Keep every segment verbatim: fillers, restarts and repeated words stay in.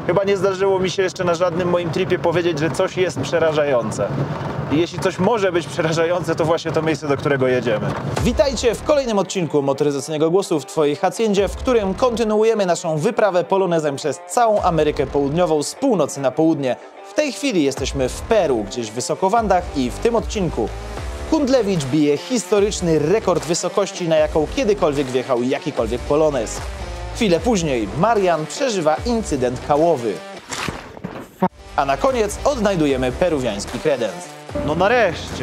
Chyba nie zdarzyło mi się jeszcze na żadnym moim tripie powiedzieć, że coś jest przerażające. I jeśli coś może być przerażające, to właśnie to miejsce, do którego jedziemy. Witajcie w kolejnym odcinku motoryzacyjnego głosu w Twojej haciendzie, w którym kontynuujemy naszą wyprawę polonezem przez całą Amerykę Południową z północy na południe. W tej chwili jesteśmy w Peru, gdzieś wysoko w Andach, i w tym odcinku Kundlewicz bije historyczny rekord wysokości, na jaką kiedykolwiek wjechał jakikolwiek polonez. Chwilę później Marian przeżywa incydent kałowy. A na koniec odnajdujemy peruwiański kredens. No nareszcie.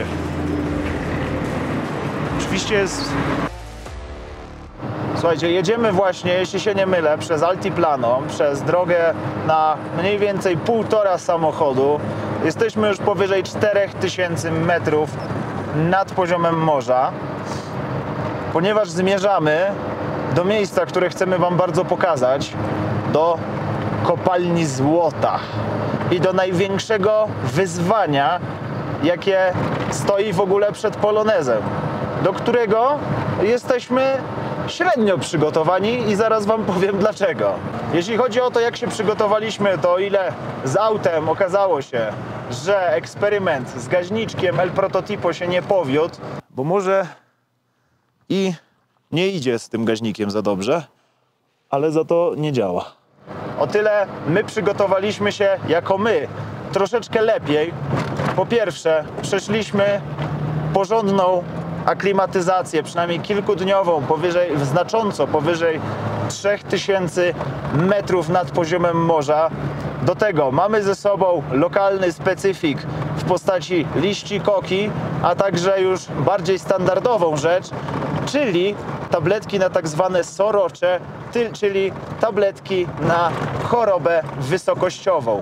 Oczywiście jest... Słuchajcie, jedziemy właśnie, jeśli się nie mylę, przez Altiplano, przez drogę na mniej więcej półtora samochodu. Jesteśmy już powyżej czterech tysięcy metrów nad poziomem morza, ponieważ zmierzamy do miejsca, które chcemy Wam bardzo pokazać, do kopalni złota i do największego wyzwania, jakie stoi w ogóle przed polonezem, do którego jesteśmy średnio przygotowani i zaraz Wam powiem dlaczego. Jeśli chodzi o to, jak się przygotowaliśmy, to o ile z autem okazało się, że eksperyment z gaźniczkiem El Prototipo się nie powiódł, bo może i nie idzie z tym gaźnikiem za dobrze, ale za to nie działa. O tyle my przygotowaliśmy się jako my troszeczkę lepiej. Po pierwsze, przeszliśmy porządną aklimatyzację, przynajmniej kilkudniową, powyżej, znacząco powyżej trzech tysięcy metrów nad poziomem morza. Do tego mamy ze sobą lokalny specyfik w postaci liści koki, a także już bardziej standardową rzecz, czyli tabletki na tak zwane sorocze, czyli tabletki na chorobę wysokościową.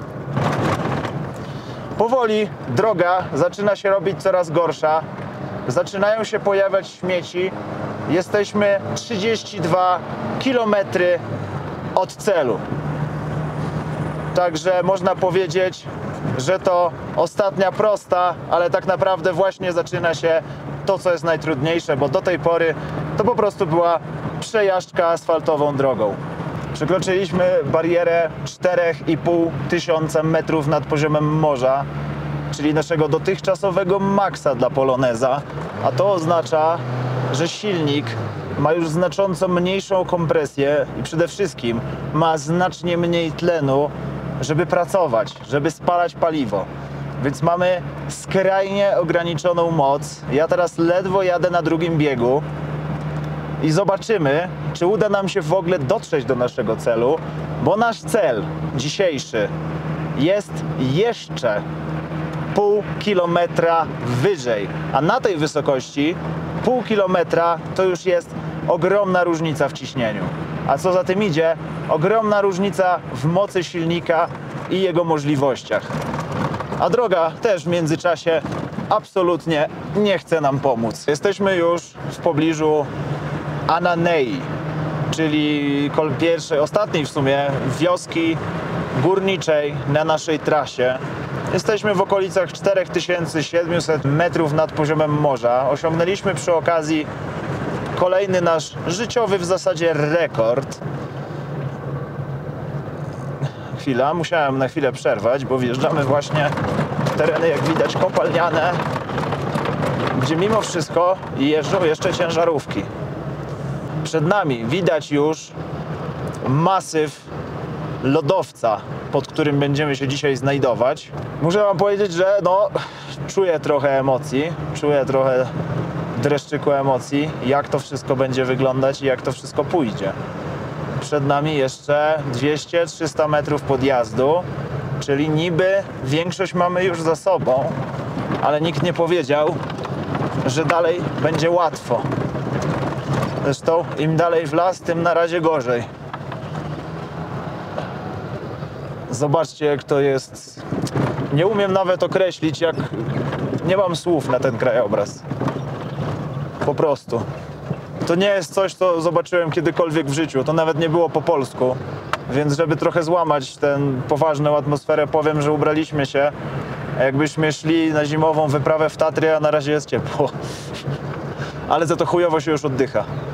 Powoli droga zaczyna się robić coraz gorsza. Zaczynają się pojawiać śmieci. Jesteśmy trzydzieści dwa kilometry od celu. Także można powiedzieć, że to ostatnia prosta, ale tak naprawdę właśnie zaczyna się to, co jest najtrudniejsze, bo do tej pory to po prostu była przejażdżka asfaltową drogą. Przekroczyliśmy barierę czterech i pół tysiąca metrów nad poziomem morza, czyli naszego dotychczasowego maksa dla poloneza, a to oznacza, że silnik ma już znacząco mniejszą kompresję i przede wszystkim ma znacznie mniej tlenu, żeby pracować, żeby spalać paliwo. Więc mamy skrajnie ograniczoną moc. Ja teraz ledwo jadę na drugim biegu i zobaczymy, czy uda nam się w ogóle dotrzeć do naszego celu, bo nasz cel dzisiejszy jest jeszcze pół kilometra wyżej, a na tej wysokości pół kilometra to już jest ogromna różnica w ciśnieniu. A co za tym idzie, ogromna różnica w mocy silnika i jego możliwościach. A droga też w międzyczasie absolutnie nie chce nam pomóc. Jesteśmy już w pobliżu Ananei, czyli pierwszej, ostatniej w sumie wioski górniczej na naszej trasie. Jesteśmy w okolicach czterech tysięcy siedmiuset metrów nad poziomem morza. Osiągnęliśmy przy okazji kolejny nasz życiowy w zasadzie rekord. Chwila, musiałem na chwilę przerwać, bo wjeżdżamy właśnie w tereny, jak widać, kopalniane, gdzie mimo wszystko jeżdżą jeszcze ciężarówki. Przed nami widać już masyw lodowca, pod którym będziemy się dzisiaj znajdować. Muszę Wam powiedzieć, że no, czuję trochę emocji, czuję trochę dreszczyku emocji, jak to wszystko będzie wyglądać i jak to wszystko pójdzie. Przed nami jeszcze dwieście trzysta metrów podjazdu, czyli niby większość mamy już za sobą, ale nikt nie powiedział, że dalej będzie łatwo. Zresztą im dalej w las, tym na razie gorzej. Zobaczcie, jak to jest. Nie umiem nawet określić, jak... Nie mam słów na ten krajobraz. Po prostu. To nie jest coś, co zobaczyłem kiedykolwiek w życiu. To nawet nie było po polsku. Więc żeby trochę złamać tę poważną atmosferę, powiem, że ubraliśmy się, jakbyśmy szli na zimową wyprawę w Tatry, a na razie jest ciepło. Ale za to chujowo się już oddycha.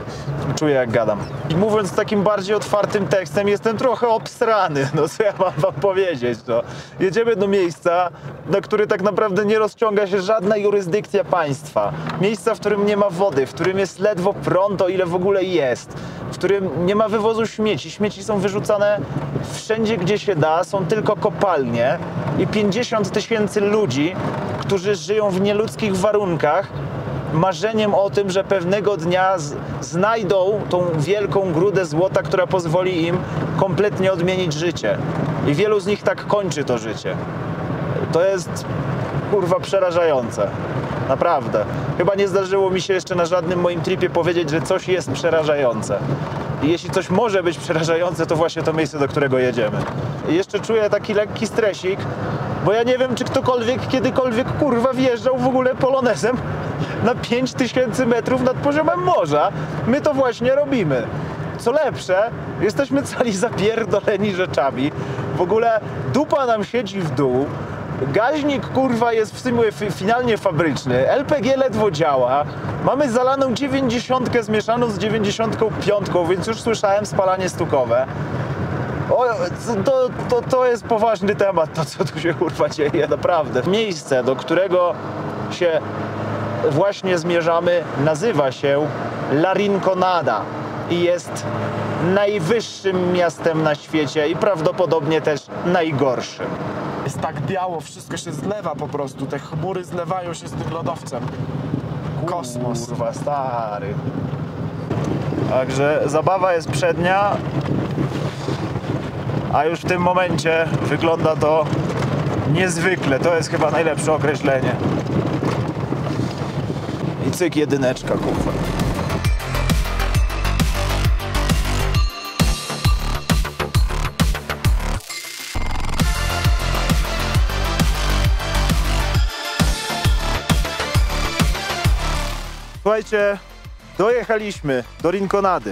czuję, jak gadam. I mówiąc takim bardziej otwartym tekstem, jestem trochę obsrany, no co ja mam wam powiedzieć, no. Jedziemy do miejsca, na który tak naprawdę nie rozciąga się żadna jurysdykcja państwa. Miejsca, w którym nie ma wody, w którym jest ledwo prąd, o ile w ogóle jest. W którym nie ma wywozu śmieci. Śmieci są wyrzucane wszędzie, gdzie się da, są tylko kopalnie i pięćdziesiąt tysięcy ludzi, którzy żyją w nieludzkich warunkach, marzeniem o tym, że pewnego dnia z, znajdą tą wielką grudę złota, która pozwoli im kompletnie odmienić życie. I wielu z nich tak kończy to życie. To jest, kurwa, przerażające. Naprawdę. Chyba nie zdarzyło mi się jeszcze na żadnym moim tripie powiedzieć, że coś jest przerażające. I jeśli coś może być przerażające, to właśnie to miejsce, do którego jedziemy. I jeszcze czuję taki lekki stresik, bo ja nie wiem, czy ktokolwiek kiedykolwiek, kurwa, wjeżdżał w ogóle polonezem na pięć tysięcy metrów nad poziomem morza. My to właśnie robimy. Co lepsze, jesteśmy cali zapierdoleni rzeczami. W ogóle dupa nam siedzi w dół. Gaźnik, kurwa, jest w sumie finalnie fabryczny. L P G ledwo działa. Mamy zalaną dziewięćdziesiątkę zmieszaną z dziewięćdziesiątką piątką, więc już słyszałem spalanie stukowe. O, to, to, to jest poważny temat, to co tu się, kurwa, dzieje, naprawdę. Miejsce, do którego się właśnie zmierzamy, nazywa się La Rinconada i jest najwyższym miastem na świecie i prawdopodobnie też najgorszym. Jest tak biało, wszystko się zlewa po prostu, te chmury zlewają się z tym lodowcem. Kosmos. Kurwa, stary. Także zabawa jest przednia, a już w tym momencie wygląda to niezwykle. To jest chyba najlepsze określenie. I cyk, jedyneczka, kurwa. Słuchajcie, dojechaliśmy do Rinconady.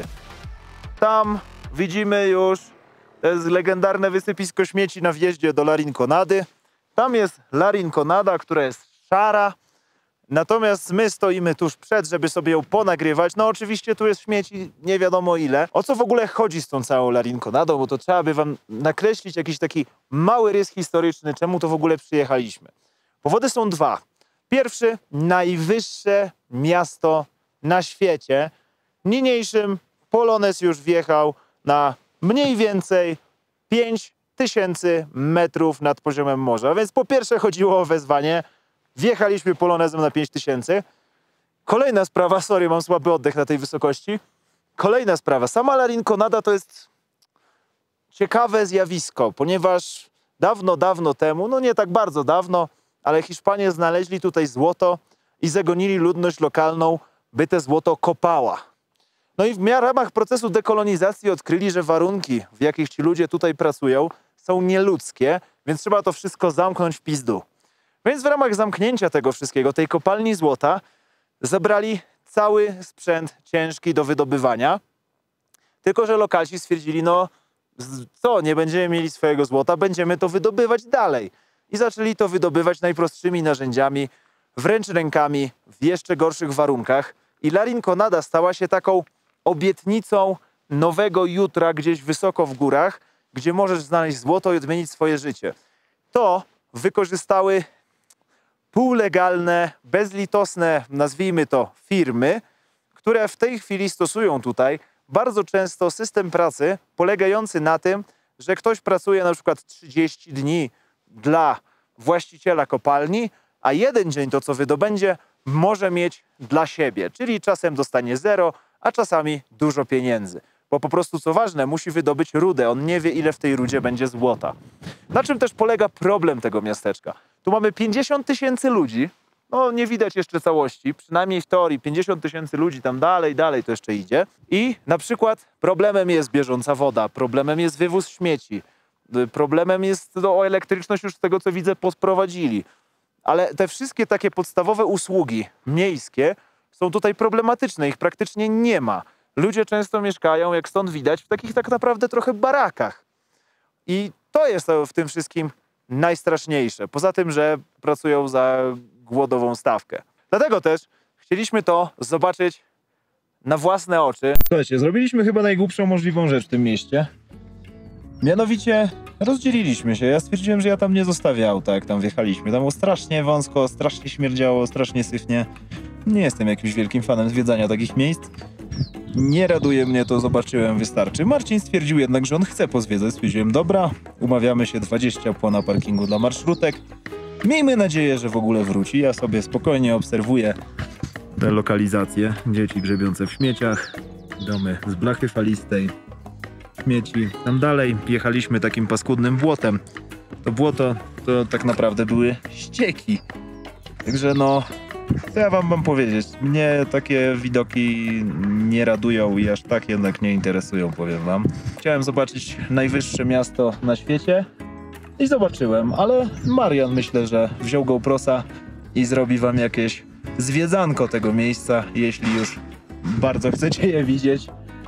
Tam widzimy już, to jest legendarne wysypisko śmieci na wjeździe do La Rinconady. Tam jest La Rinconada, która jest szara. Natomiast my stoimy tuż przed, żeby sobie ją ponagrywać. No oczywiście tu jest śmieci nie wiadomo ile. O co w ogóle chodzi z tą całą La Rinconadą? Bo to trzeba by wam nakreślić jakiś taki mały rys historyczny, czemu to w ogóle przyjechaliśmy. Powody są dwa. Pierwszy, najwyższe miasto na świecie. Niniejszym Polonez już wjechał na mniej więcej pięć tysięcy metrów nad poziomem morza. A więc po pierwsze chodziło o wezwanie. Wjechaliśmy Polonezem na pięć tysięcy. Kolejna sprawa, sorry, mam słaby oddech na tej wysokości. Kolejna sprawa, sama La Rinconada to jest ciekawe zjawisko, ponieważ dawno, dawno temu, no nie tak bardzo dawno, ale Hiszpanie znaleźli tutaj złoto i zagonili ludność lokalną, by te złoto kopała. No i w ramach procesu dekolonizacji odkryli, że warunki, w jakich ci ludzie tutaj pracują, są nieludzkie, więc trzeba to wszystko zamknąć w pizdu. Więc w ramach zamknięcia tego wszystkiego, tej kopalni złota, zabrali cały sprzęt ciężki do wydobywania. Tylko że lokalsi stwierdzili, no co, nie będziemy mieli swojego złota, będziemy to wydobywać dalej. I zaczęli to wydobywać najprostszymi narzędziami, wręcz rękami, w jeszcze gorszych warunkach. I La Rinconada stała się taką obietnicą nowego jutra gdzieś wysoko w górach, gdzie możesz znaleźć złoto i odmienić swoje życie. To wykorzystały półlegalne, bezlitosne, nazwijmy to, firmy, które w tej chwili stosują tutaj bardzo często system pracy polegający na tym, że ktoś pracuje na przykład trzydzieści dni dla właściciela kopalni, a jeden dzień to, co wydobędzie, może mieć dla siebie, czyli czasem dostanie zero, a czasami dużo pieniędzy. Bo po prostu, co ważne, musi wydobyć rudę. On nie wie, ile w tej rudzie będzie złota. Na czym też polega problem tego miasteczka? Tu mamy pięćdziesiąt tysięcy ludzi, no nie widać jeszcze całości, przynajmniej w teorii pięćdziesiąt tysięcy ludzi, tam dalej, dalej to jeszcze idzie. I na przykład problemem jest bieżąca woda, problemem jest wywóz śmieci, problemem jest, no, o elektryczność już z tego, co widzę, podprowadzili. Ale te wszystkie takie podstawowe usługi miejskie są tutaj problematyczne, ich praktycznie nie ma. Ludzie często mieszkają, jak stąd widać, w takich tak naprawdę trochę barakach. I to jest w tym wszystkim najstraszniejsze. Poza tym, że pracują za głodową stawkę. Dlatego też chcieliśmy to zobaczyć na własne oczy. Słuchajcie, zrobiliśmy chyba najgłupszą możliwą rzecz w tym mieście. Mianowicie rozdzieliliśmy się. Ja stwierdziłem, że ja tam nie zostawię auta, jak tam wjechaliśmy. Tam było strasznie wąsko, strasznie śmierdziało, strasznie syfnie. Nie jestem jakimś wielkim fanem zwiedzania takich miejsc. Nie raduje mnie to, zobaczyłem, wystarczy. Marcin stwierdził jednak, że on chce pozwiedzać. Stwierdziłem, dobra, umawiamy się dwadzieścia po na parkingu dla marszrutek. Miejmy nadzieję, że w ogóle wróci. Ja sobie spokojnie obserwuję te lokalizacje. Dzieci grzebiące w śmieciach, domy z blachy falistej, śmieci. Tam dalej jechaliśmy takim paskudnym błotem. To błoto to tak naprawdę były ścieki. Także no, co ja wam mam powiedzieć? Mnie takie widoki nie radują i aż tak jednak nie interesują, powiem wam. Chciałem zobaczyć najwyższe miasto na świecie i zobaczyłem, ale Marian myślę, że wziął GoProsa i zrobi wam jakieś zwiedzanko tego miejsca, jeśli już bardzo chcecie je widzieć.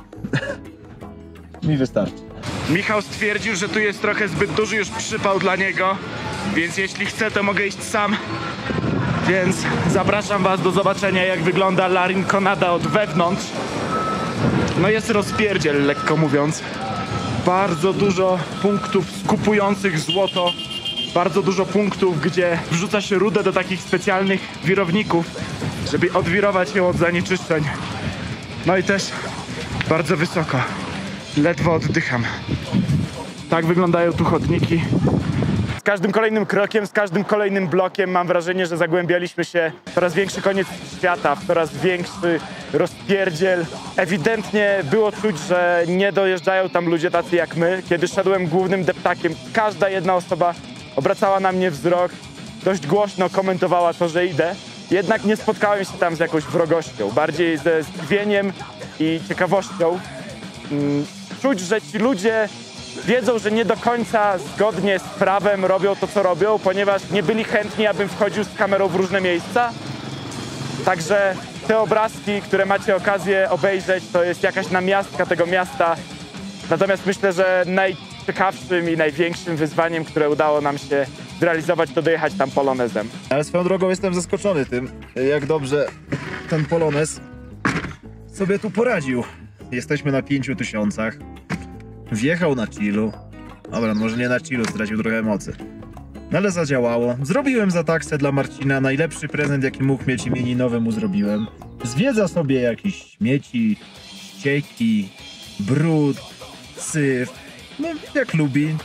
Mi wystarczy. Michał stwierdził, że tu jest trochę zbyt duży już przypał dla niego, więc jeśli chce, to mogę iść sam. Więc zapraszam was do zobaczenia, jak wygląda La Rinconada od wewnątrz. No jest rozpierdziel, lekko mówiąc. Bardzo dużo punktów skupujących złoto. Bardzo dużo punktów, gdzie wrzuca się rudę do takich specjalnych wirowników, żeby odwirować ją od zanieczyszczeń. No i też bardzo wysoko. Ledwo oddycham. Tak wyglądają tu chodniki. Z każdym kolejnym krokiem, z każdym kolejnym blokiem mam wrażenie, że zagłębialiśmy się w coraz większy koniec świata, w coraz większy rozpierdziel. Ewidentnie było czuć, że nie dojeżdżają tam ludzie tacy jak my. Kiedy szedłem głównym deptakiem, każda jedna osoba obracała na mnie wzrok, dość głośno komentowała to, że idę. Jednak nie spotkałem się tam z jakąś wrogością, bardziej ze zdziwieniem i ciekawością. Czuć, że ci ludzie wiedzą, że nie do końca zgodnie z prawem robią to, co robią, ponieważ nie byli chętni, abym wchodził z kamerą w różne miejsca. Także te obrazki, które macie okazję obejrzeć, to jest jakaś namiastka tego miasta. Natomiast myślę, że najciekawszym i największym wyzwaniem, które udało nam się zrealizować, to dojechać tam polonezem. Ale swoją drogą jestem zaskoczony tym, jak dobrze ten polonez sobie tu poradził. Jesteśmy na pięciu tysiącach. Wjechał na chillu. Dobra, może nie na chillu, stracił trochę mocy. No ale zadziałało. Zrobiłem za taksę dla Marcina. Najlepszy prezent, jaki mógł mieć imieninowy, mu zrobiłem. Zwiedza sobie jakieś śmieci, ścieki, brud, syf. No, jak lubi.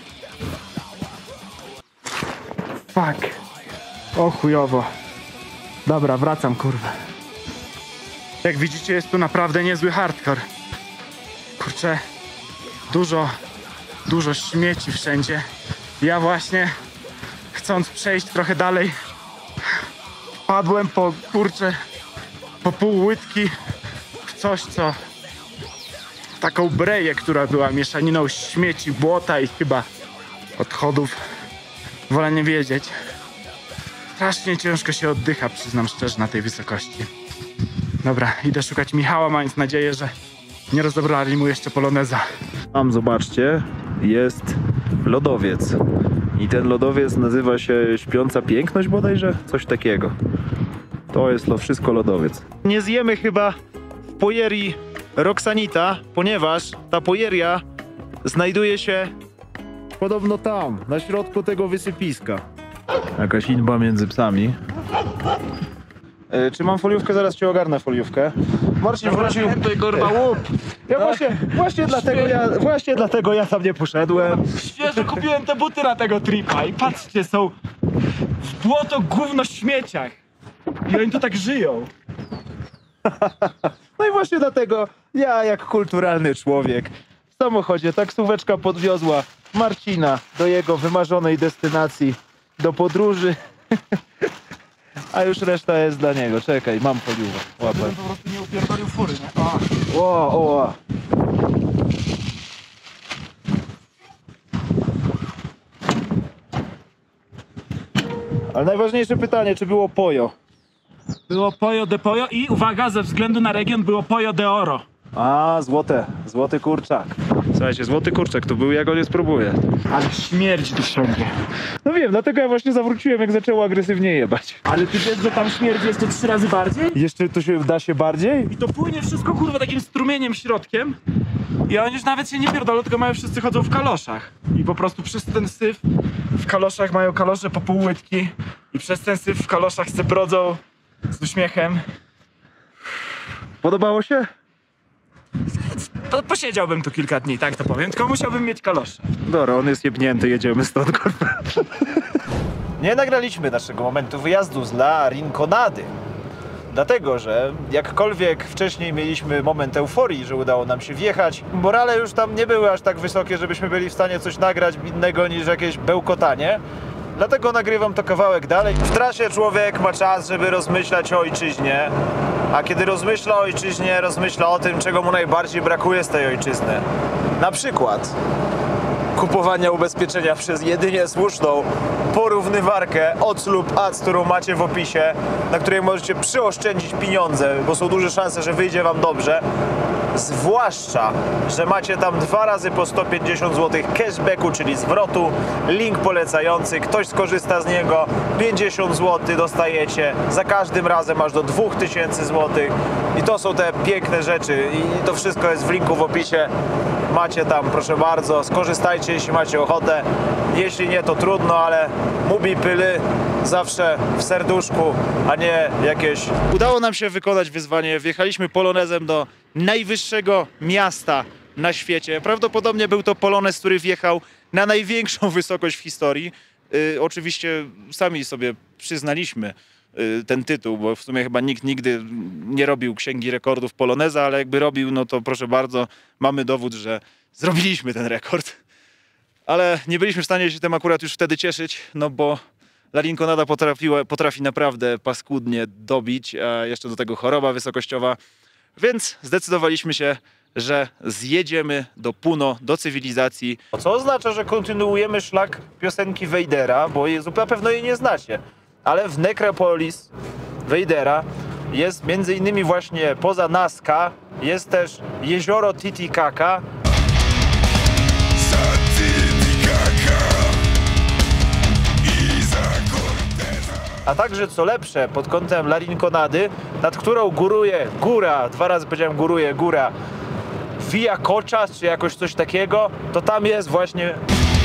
Fuck. O chujowo. Dobra, wracam, kurwa. Jak widzicie, jest tu naprawdę niezły hardcore. Kurczę, dużo, dużo śmieci wszędzie. Ja właśnie, chcąc przejść trochę dalej, padłem po, kurczę, po pół łydki w coś, co... taką breję, która była mieszaniną śmieci, błota i chyba odchodów. Wolę nie wiedzieć. Strasznie ciężko się oddycha, przyznam szczerze, na tej wysokości. Dobra, idę szukać Michała, mając nadzieję, że nie rozebrali mu jeszcze poloneza. Tam, zobaczcie, jest lodowiec. I ten lodowiec nazywa się Śpiąca Piękność bodajże? Coś takiego. To jest to wszystko lodowiec. Nie zjemy chyba w pojerii Roxanita, ponieważ ta pojeria znajduje się podobno tam, na środku tego wysypiska. Jakaś inba między psami. E, czy mam foliówkę? Zaraz ci ogarnę foliówkę. Marcin wrócił. Ja właśnie, właśnie, dlatego ja, właśnie dlatego ja tam nie poszedłem. Świeżo kupiłem te buty na tego tripa i patrzcie, są w błoto gówno śmieciach. I oni tu tak żyją. No i właśnie dlatego ja, jak kulturalny człowiek, w samochodzie taksóweczka podwiozła Marcina do jego wymarzonej destynacji, do podróży. A już reszta jest dla niego. Czekaj, mam foliówkę. Łapę. Po prostu nie upierdolił fury, nie? O. O, o. Ale najważniejsze pytanie, czy było pojo? Było Pollo de Pollo i uwaga, ze względu na region było Pollo de Oro. A, złote, złoty kurczak. Słuchajcie, złoty kurczak to był, ja go nie spróbuję. Ale śmierdzi tu wszędzie. No wiem, dlatego ja właśnie zawróciłem, jak zaczęło agresywnie jebać. Ale ty wiesz, że tam śmierdzi jeszcze trzy razy bardziej? Jeszcze to się da się bardziej? I to płynie wszystko kurwa takim strumieniem środkiem. I oni już nawet się nie pierdolą, tylko mają wszyscy chodzą w kaloszach. I po prostu przez ten syf w kaloszach mają kalosze po pół łydki. I przez ten syf w kaloszach se brodzą z uśmiechem. Podobało się? To posiedziałbym tu kilka dni, tak to powiem, tylko musiałbym mieć kalosze. Dobra, on jest jebnięty, jedziemy stąd, kurwa. Nie nagraliśmy naszego momentu wyjazdu z La Rinconady. Dlatego, że jakkolwiek wcześniej mieliśmy moment euforii, że udało nam się wjechać, morale już tam nie były aż tak wysokie, żebyśmy byli w stanie coś nagrać innego niż jakieś bełkotanie. Dlatego nagrywam to kawałek dalej. W trasie człowiek ma czas, żeby rozmyślać o ojczyźnie, a kiedy rozmyśla o ojczyźnie, rozmyśla o tym, czego mu najbardziej brakuje z tej ojczyzny. Na przykład kupowania ubezpieczenia przez jedynie słuszną porównywarkę O C lub A C, którą macie w opisie, na której możecie przyoszczędzić pieniądze, bo są duże szanse, że wyjdzie wam dobrze. Zwłaszcza, że macie tam dwa razy po sto pięćdziesiąt złotych cashbacku, czyli zwrotu, link polecający, ktoś skorzysta z niego, pięćdziesiąt złotych dostajecie, za każdym razem aż do dwóch tysięcy złotych i to są te piękne rzeczy i to wszystko jest w linku w opisie, macie tam, proszę bardzo, skorzystajcie, jeśli macie ochotę, jeśli nie, to trudno, ale Mubi Pyly zawsze w serduszku, a nie jakieś... Udało nam się wykonać wyzwanie, wjechaliśmy polonezem do najwyższego miasta na świecie. Prawdopodobnie był to polonez, który wjechał na największą wysokość w historii. Yy, oczywiście sami sobie przyznaliśmy yy, ten tytuł, bo w sumie chyba nikt nigdy nie robił księgi rekordów poloneza, ale jakby robił, no to proszę bardzo, mamy dowód, że zrobiliśmy ten rekord. Ale nie byliśmy w stanie się tym akurat już wtedy cieszyć, no bo La Rinconada potrafiła, potrafi naprawdę paskudnie dobić, a jeszcze do tego choroba wysokościowa. Więc zdecydowaliśmy się, że zjedziemy do Puno, do cywilizacji. Co oznacza, że kontynuujemy szlak piosenki Vadera, bo na pewno jej nie znacie. Ale w Necropolis Vadera jest między innymi właśnie poza Nazca, jest też jezioro Titicaca. A także, co lepsze, pod kątem La Rinconady, nad którą góruje góra, dwa razy powiedziałem góruje góra, Via Cochas, czy jakoś coś takiego, to tam jest właśnie...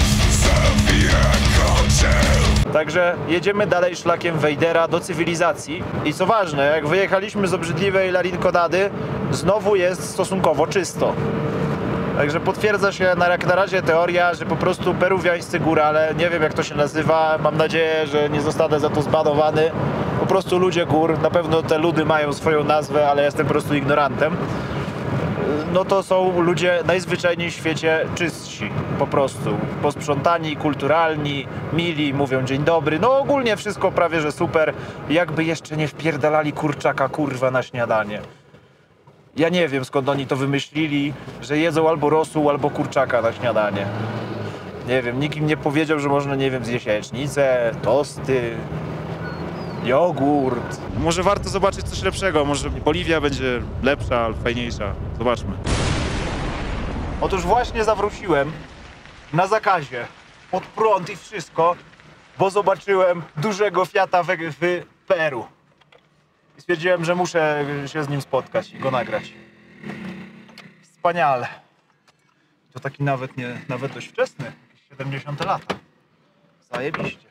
Także jedziemy dalej szlakiem Vadera do cywilizacji. I co ważne, jak wyjechaliśmy z obrzydliwej La Rinconady, znowu jest stosunkowo czysto. Także potwierdza się na, jak na razie teoria, że po prostu peruwiańscy górale, nie wiem jak to się nazywa, mam nadzieję, że nie zostanę za to zbanowany. Po prostu ludzie gór, na pewno te ludy mają swoją nazwę, ale jestem po prostu ignorantem. No to są ludzie najzwyczajniej w świecie czystsi, po prostu. Posprzątani, kulturalni, mili, mówią dzień dobry. No ogólnie wszystko prawie że super, jakby jeszcze nie wpierdalali kurczaka kurwa na śniadanie. Ja nie wiem, skąd oni to wymyślili, że jedzą albo rosół, albo kurczaka na śniadanie. Nie wiem, nikt im nie powiedział, że można, nie wiem, zjeść jajecznicę, tosty, jogurt. Może warto zobaczyć coś lepszego, może Boliwia będzie lepsza, fajniejsza. Zobaczmy. Otóż właśnie zawróciłem na zakazie, pod prąd i wszystko, bo zobaczyłem dużego Fiata w, w Peru. I stwierdziłem, że muszę się z nim spotkać i go nagrać. Wspaniale. To taki nawet nie, nawet dość wczesny, jakieś siedemdziesiąte lata. Zajebiście.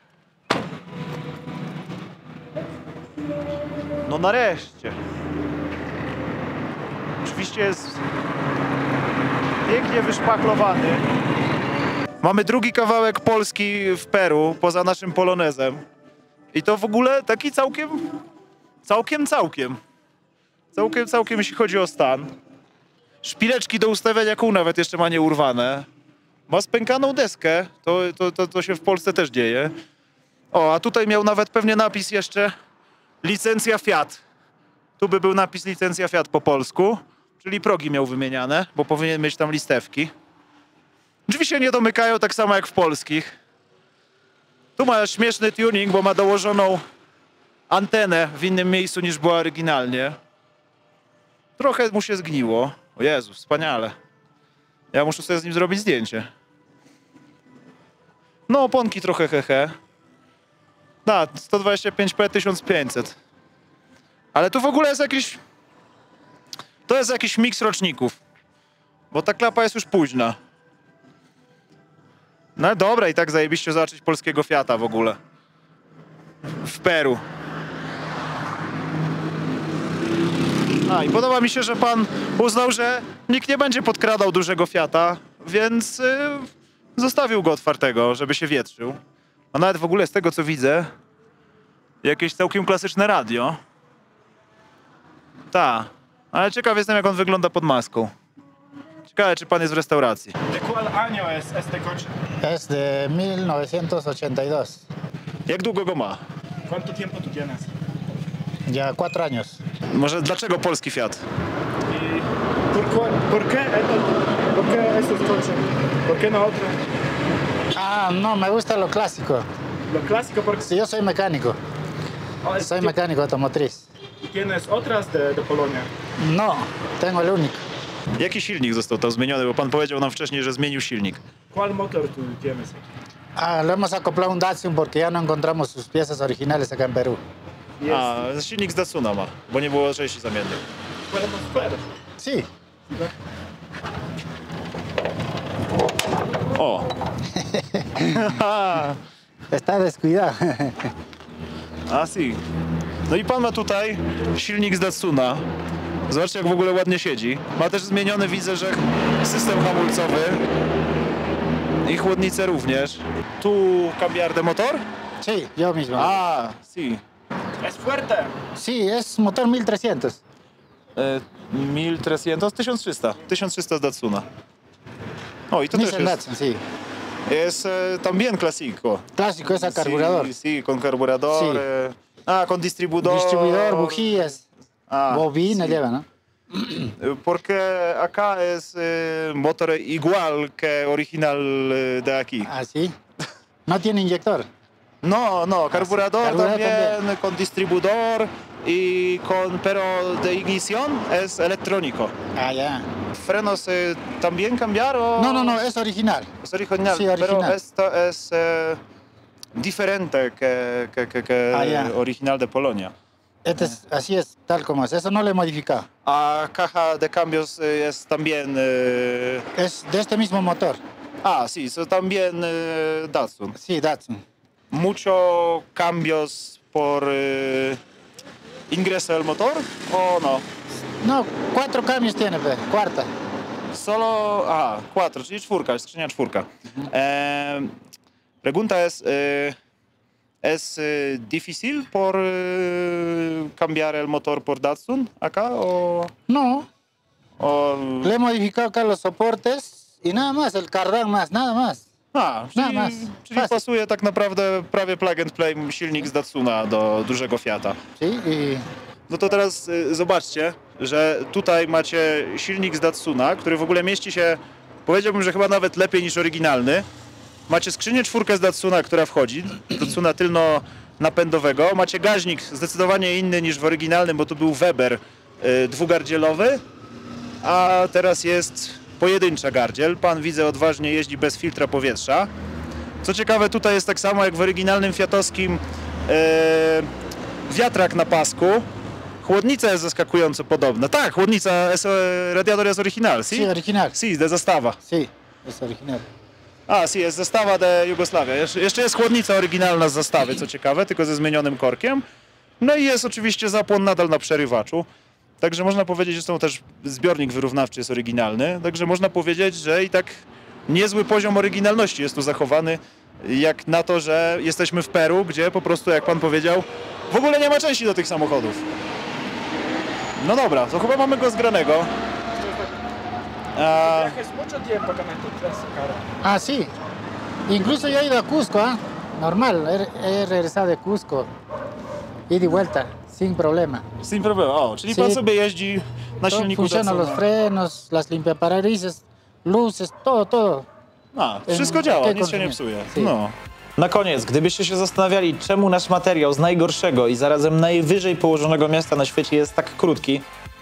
No nareszcie. Oczywiście jest pięknie wyszpachlowany. Mamy drugi kawałek Polski w Peru, poza naszym polonezem. I to w ogóle taki całkiem... Całkiem, całkiem. Całkiem, całkiem, jeśli chodzi o stan. Szpileczki do ustawiania kół nawet jeszcze ma nieurwane. Ma spękaną deskę, to, to, to, to się w Polsce też dzieje. O, a tutaj miał nawet pewnie napis jeszcze licencja Fiat. Tu by był napis licencja Fiat po polsku, czyli progi miał wymieniane, bo powinien mieć tam listewki. Drzwi się nie domykają tak samo jak w polskich. Tu ma śmieszny tuning, bo ma dołożoną antenę w innym miejscu niż była oryginalnie. Trochę mu się zgniło. O Jezu, wspaniale. Ja muszę sobie z nim zrobić zdjęcie. No, oponki trochę hehe. Da, sto dwadzieścia pięć p tysiąc pięćset. Ale tu w ogóle jest jakiś... To jest jakiś miks roczników. Bo ta klapa jest już późna. No dobra, i tak zajebiście zobaczyć polskiego Fiata w ogóle. W Peru. A, i podoba mi się, że pan uznał, że nikt nie będzie podkradał dużego Fiata, więc yy, zostawił go otwartego, żeby się wietrzył. A nawet w ogóle z tego, co widzę, jakieś całkiem klasyczne radio. Ta, ale ciekaw jestem, jak on wygląda pod maską. Ciekawe, czy pan jest w restauracji. ¿De cuál año es este coche? Es de mil novecientos ochenta y dos. Jak długo go ma? ¿Cuánto tiempo tú tienes? Ya cuatro años. Może dlaczego polski Fiat? ¿Y por, cuál, por, qué, el- por qué estos coches? ¿Por qué no otro? Ah, no, me gusta lo clásico. Lo clásico porque Sí, yo soy mecánico. Ah, Soy ¿tú- mecánico automotriz. ¿Tienes otras de, de Polonia? No, tengo el único. Jaki silnik został tam zmieniony? Bo pan powiedział nam wcześniej, że zmienił silnik. ¿Cuál motor tú tienes aquí? Ah, lo hemos acoplado a un Datsun porque ya no encontramos sus piezas originales acá en Perú. Jest. A, silnik z Datsuna ma, bo nie było części zamiennych. Podemos ver. Sí, O! está descuidado. A, si. No i pan ma tutaj silnik z Datsuna. Zobaczcie, jak w ogóle ładnie siedzi. Ma też zmieniony, widzę, że system hamulcowy. I chłodnicę również. Tu cambiar de motor? Sí, yo mismo. A, si. Es fuerte. Sí, es motor mil trescientos. E, mil trescientos? tysiąc trzysta. tysiąc trzysta z Datsuna. O, i to też Nissan jest. Datsun, sí. Es eh, también clásico. Clásico, es a carburador. Sí, sí, con carburador. Sí. eh, ah, con distribuidor. Distribuidor, bujías, Ah, bobina sí. lleva, ¿no? Eh, Porque acá es eh, motor igual que original eh, de aquí. Ah, sí. No tiene inyector. No, no, carburador, Carburador también, también. con distribuidor y con, pero de ignición es electrónico. Ah, ya. ¿Frenos eh, también cambiaron? No, no, no, es original. Es original, Sí, original. pero esto es eh, diferente que, que, que, que Ah, ya. original de Polonia. Este es, así es, tal como es. Eso no lo he modificado. A caja de cambios eh, es también... eh, Es de este mismo motor. ah, sí, eso también eh, Datsun. Sí, Datsun. ¿Mucho cambios por eh, ingreso del motor o no? No, cuatro cambios tiene, pe, cuarta. Solo... Aha, cuatro, czyli czwórka, skrzynia czwórka. Eh, pregunta es... Eh, ¿Es eh, difícil por eh, cambiar el motor por Datsun acá o...? No, o... le he modificado acá los soportes y nada más, el cardán más, nada más. A, czyli, Nada más. czyli Fácil. pasuje tak naprawdę prawie plug and play silnik z Datsuna do dużego Fiata. Sí, y No to teraz y, zobaczcie, że tutaj macie silnik z Datsuna, który w ogóle mieści się, powiedziałbym, że chyba nawet lepiej niż oryginalny. Macie skrzynię czwórkę z Datsuna, która wchodzi, Datsuna tylno-napędowego. Macie gaźnik zdecydowanie inny niż w oryginalnym, bo tu był Weber y, dwugardzielowy, a teraz jest pojedyncza gardziel. Pan, widzę, odważnie jeździ bez filtra powietrza. Co ciekawe, tutaj jest tak samo jak w oryginalnym fiatowskim e, wiatrak na pasku. Chłodnica jest zaskakująco podobna. Tak, chłodnica, es, e, radiator jest oryginal, sí, sí? original. Sí, de zestawa. Sí, es original. A, sí, jest zestawa de Jugosławia. Jeszcze, jeszcze jest chłodnica oryginalna z zestawy, co ciekawe, tylko ze zmienionym korkiem. No i jest oczywiście zapłon nadal na przerywaczu. Także można powiedzieć, że są też zbiornik wyrównawczy jest oryginalny. Także można powiedzieć, że i tak niezły poziom oryginalności jest tu zachowany, jak na to, że jesteśmy w Peru, gdzie po prostu, jak pan powiedział, w ogóle nie ma części do tych samochodów. No dobra, to chyba mamy go zgranego. A, Viajes mucho tiempo con este ese carro. Ah, sí. Incluso yo he ido a Cusco, ¿ah? Normal, he, he regresado de Cusco. Ida y vuelta, sin problema. sin problemu. O, czyli Sí. pan sobie jeździ na Todo silniku funciona, los Datsuna. frenos, las limpiaparabrisas, luces, todo, todo. A, wszystko działa, Tylko nic się nie nie. psuje. Sí. No. Na koniec, gdybyście się zastanawiali, czemu nasz materiał z najgorszego i zarazem najwyżej położonego miasta na świecie jest tak krótki,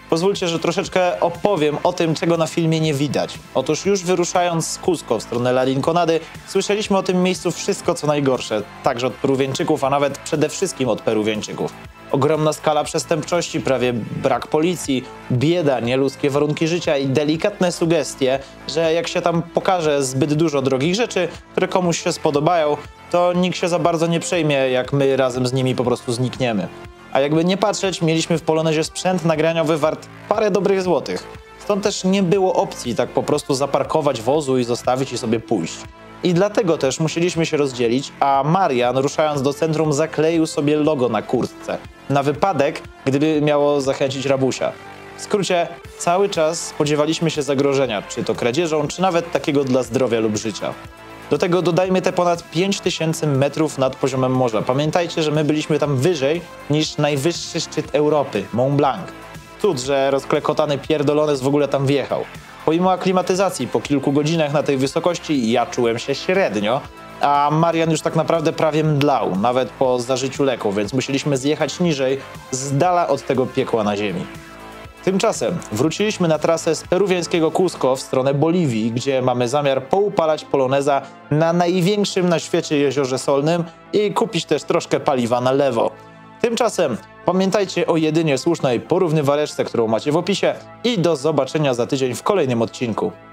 Pozwólcie, że troszeczkę opowiem o tym, czego na filmie nie widać. Otóż już wyruszając z Cusco w stronę La Rinconady, słyszeliśmy o tym miejscu wszystko co najgorsze, także od Peruwieńczyków, a nawet przede wszystkim od Peruwieńczyków. Ogromna skala przestępczości, prawie brak policji, bieda, nieludzkie warunki życia i delikatne sugestie, że jak się tam pokaże zbyt dużo drogich rzeczy, które komuś się spodobają, to nikt się za bardzo nie przejmie, jak my razem z nimi po prostu znikniemy. A jakby nie patrzeć, mieliśmy w Polonezie sprzęt nagraniowy wart parę dobrych złotych. Stąd też nie było opcji tak po prostu zaparkować wozu i zostawić i sobie pójść. I dlatego też musieliśmy się rozdzielić, a Marian, ruszając do centrum, zakleił sobie logo na kurtce. Na wypadek, gdyby miało zachęcić rabusia. W skrócie, cały czas spodziewaliśmy się zagrożenia, czy to kradzieżą, czy nawet takiego dla zdrowia lub życia. Do tego dodajmy te ponad pięć tysięcy metrów nad poziomem morza. Pamiętajcie, że my byliśmy tam wyżej niż najwyższy szczyt Europy, Mont Blanc. Cud, że rozklekotany pierdolones w ogóle tam wjechał. Pomimo aklimatyzacji, po kilku godzinach na tej wysokości ja czułem się średnio, a Marian już tak naprawdę prawie mdlał, nawet po zażyciu leku, więc musieliśmy zjechać niżej, z dala od tego piekła na ziemi. Tymczasem wróciliśmy na trasę z peruwiańskiego Cusco w stronę Boliwii, gdzie mamy zamiar poupalać poloneza na największym na świecie jeziorze solnym i kupić też troszkę paliwa na lewo. Tymczasem pamiętajcie o jedynie słusznej porównywaleczce, którą macie w opisie i do zobaczenia za tydzień w kolejnym odcinku.